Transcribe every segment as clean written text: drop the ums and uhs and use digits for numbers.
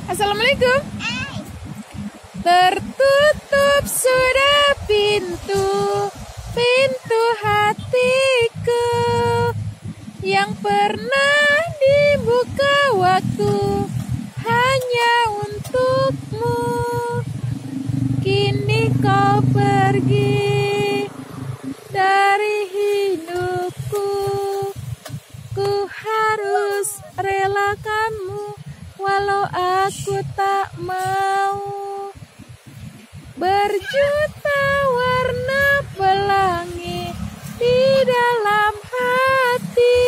Assalamualaikum. Tertutup sudah pintu hatiku yang pernah dibuka waktu hanya untukmu. Kini kau pergi dari hidupku. Ku harus relakanmu walau aku tak mau. Berjuta warna pelangi di dalam hati.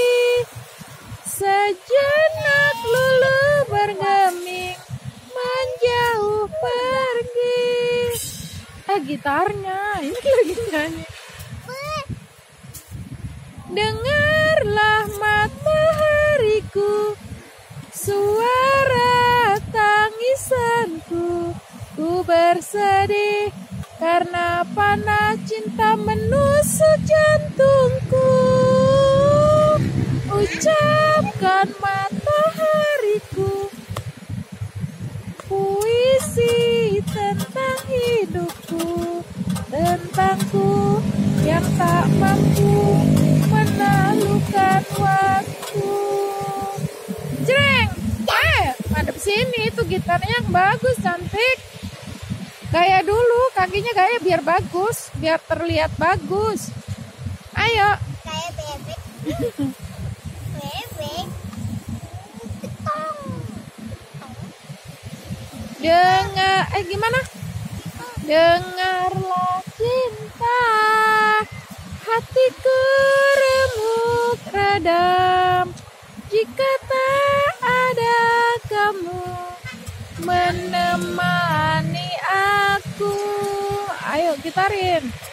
Sejenak lulu bergeming menjauh pergi. Gitarnya ini lagi nyanyi. Dengarlah matahariku, suara tangisanku. Ku bersedih karena panah cinta menusuk jantungku. Ucapkan matahariku puisi tentang hidupku, tentangku yang tak mampu menaklukkan waktu. Jreng, madep sini, itu gitarnya yang bagus, cantik. Gaya dulu, kakinya gaya biar bagus, biar terlihat bagus. Ayo. Kayak bebek. Bebek. Ketong. Dengar, gimana? Dengarlah cinta, hatiku remuk redam. Jika tak ada kamu menemani aku. Ayo gitarin.